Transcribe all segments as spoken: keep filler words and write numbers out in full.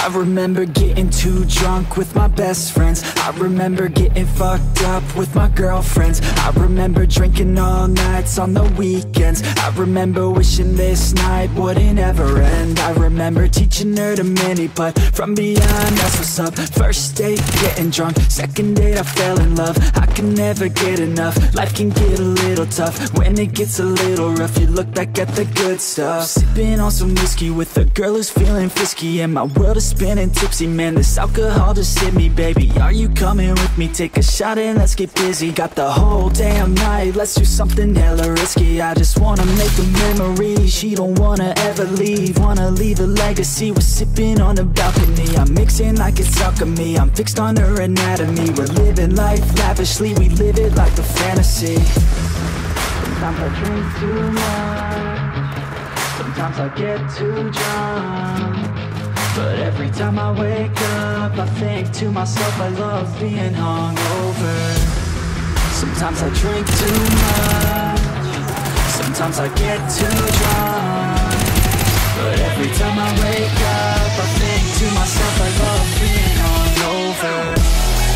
I remember getting too drunk with my best friends. I remember getting fucked up with my girlfriends. I remember drinking all nights on the weekends. I remember wishing this night wouldn't ever end. I remember teaching her to mini putt from beyond, that's what's up. First date, getting drunk. Second date, I fell in love. I can never get enough. Life can get a little tough. When it gets a little rough, you look back at the good stuff. Sipping on some whiskey with a girl who's feeling frisky, and my world is spinning tipsy. Man, this alcohol just hit me, baby. Are you coming with me? Take a shot and let's get busy. Got the whole damn night, let's do something hella risky. I just wanna make a memory. She don't wanna ever leave, wanna leave a legacy. We're sipping on the balcony. I'm mixing like it's alchemy. I'm fixed on her anatomy. We're living life lavishly. We live it like a fantasy. Sometimes I drink too much. Sometimes I get too drunk. But every time I wake up, I think to myself, I love being hungover. Sometimes I drink too much. Sometimes I get too drunk. But every time I wake up, I think to myself, I love being hungover.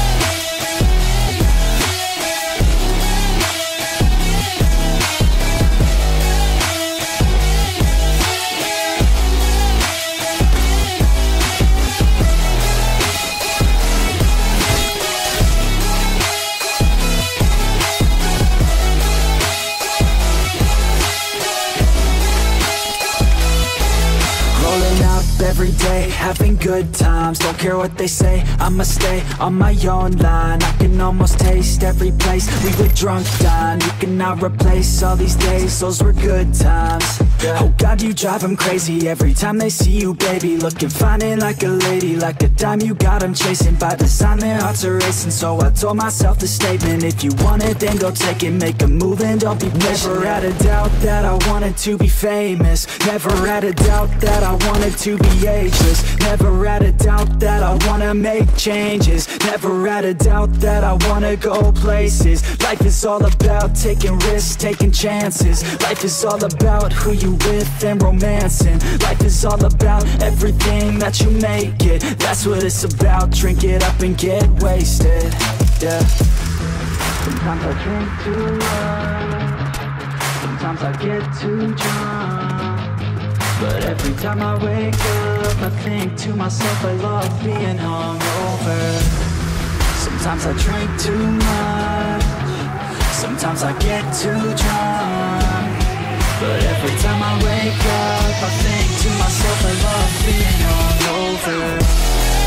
Every day, having good times. Don't care what they say, I'ma stay on my own line. I can almost taste every place we were drunk dine. You cannot replace all these days, those were good times. Oh God, you drive them crazy every time they see you, baby. Looking fine and like a lady, like a dime you got them chasing. By design, their hearts are racing, so I told myself the statement: if you want it, then go take it. Make a move and don't be patient. Never had a doubt that I wanted to be famous. Never had a doubt that I wanted to be ageless. Never had a doubt that I wanna make changes. Never had a doubt that I wanna go places. Life is all about taking risks, taking chances. Life is all about who you with and romancing. Life is all about everything that you make it. That's what it's about. Drink it up and get wasted. Yeah. Sometimes I drink too much. Sometimes I get too drunk. But every time I wake up, I think to myself, I love being hungover. Sometimes I drink too much. Sometimes I get too drunk. But every time I wake up, I think to myself, I love being hungover.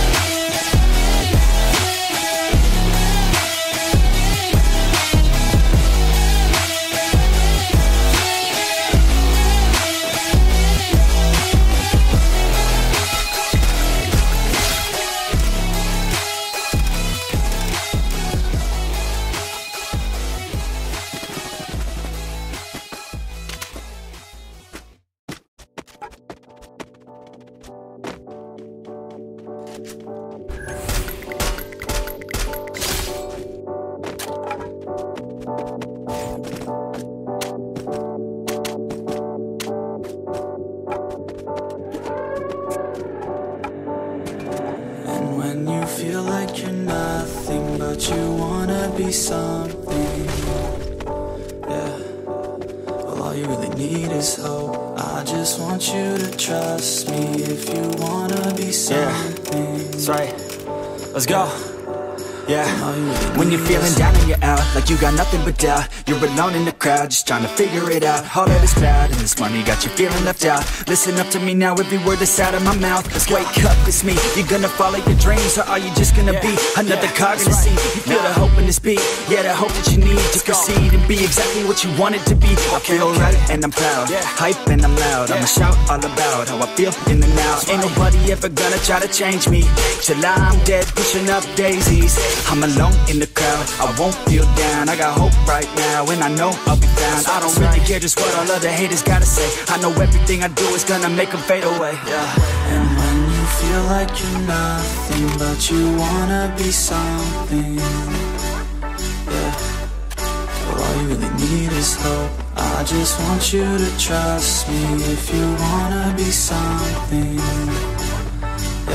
Something, yeah. Well, all you really need is hope. I just want you to trust me if you wanna be something. Yeah, that's right. Let's go. Yeah, when you're feeling down and you're out, like you got nothing but doubt. You're alone in the crowd, just trying to figure it out. All that is bad, and this money got you feeling left out. Listen up to me now, every word that's out of my mouth. Let's wake up, it's me. You're gonna follow your dreams, or are you just gonna be another cog in the scene? You feel the hope in this beat, yeah, the hope that you need to proceed and be exactly what you want it to be. I feel right, and I'm proud, hype and I'm loud. I'ma shout all about how I feel in the now. Ain't nobody ever gonna try to change me till I'm dead, pushing up daisies. I'm alone in the crowd, I won't feel down. I got hope right now, and I know I'll be found. I don't really care just what all other haters gotta say. I know everything I do is gonna make them fade away. Yeah. And when you feel like you're nothing, but you wanna be something, yeah. Well, all you really need is hope. I just want you to trust me if you wanna be something, yeah.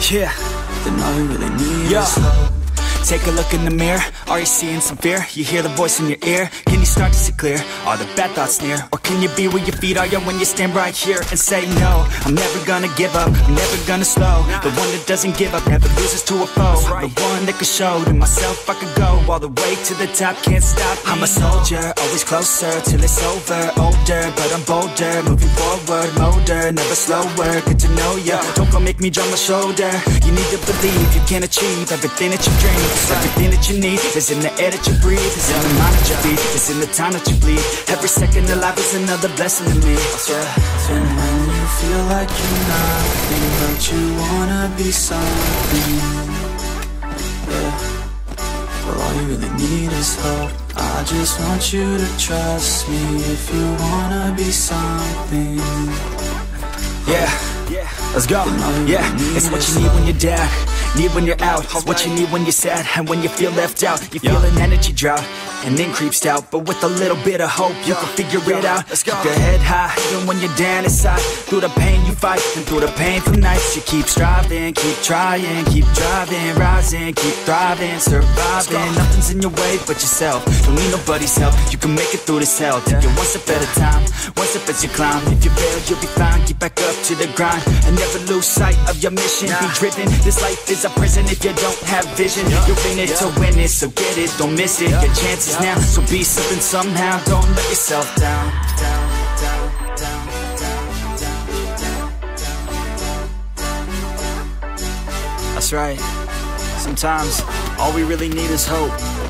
Yeah, then all you really need Yo. is hope. Take a look in the mirror, are you seeing some fear? You hear the voice in your ear, can you start to see clear? Are the bad thoughts near? Or can you be where your feet are, yeah, when you stand right here and say no? I'm never gonna give up, I'm never gonna slow. The one that doesn't give up, never loses to a foe. The one that can show to myself I could go all the way to the top, can't stop me. I'm a soldier, always closer till it's over. Older, but I'm bolder, moving forward, motor, never slower. Good to know ya, don't go make me drop my shoulder. You need to believe you can achieve everything that you dream. Everything that you need is in the air that you breathe. It's in the mind that you feed, it's in the time that you bleed. Every second of life is another blessing to me. Yeah. And when you feel like you're nothing, but you wanna be something, yeah, well, all you really need is hope. I just want you to trust me if you wanna be something. Yeah, let's go. Yeah, it's what you need when you're down, need when you're out. It's what you need when you're sad and when you feel left out. You feel an energy drought and then creeps out, but with a little bit of hope you can figure it out. Keep your head high even when you're down inside. Through the pain you fight, and through the painful nights you keep striving, keep trying, keep driving, rising, keep thriving, surviving. Nothing's in your way but yourself, don't need nobody's help. You can make it through this hell, take it one step at a time, one step as you climb. If you fail you'll be fine, get back up to the grind and never lose sight of your mission. Be driven, this life is a prison if you don't have vision. You're in it to win it, so get it, don't miss it. Your chances now, so be something somehow. Don't let yourself down, down, down, down, down, down, down, down. That's right. Sometimes all we really need is hope.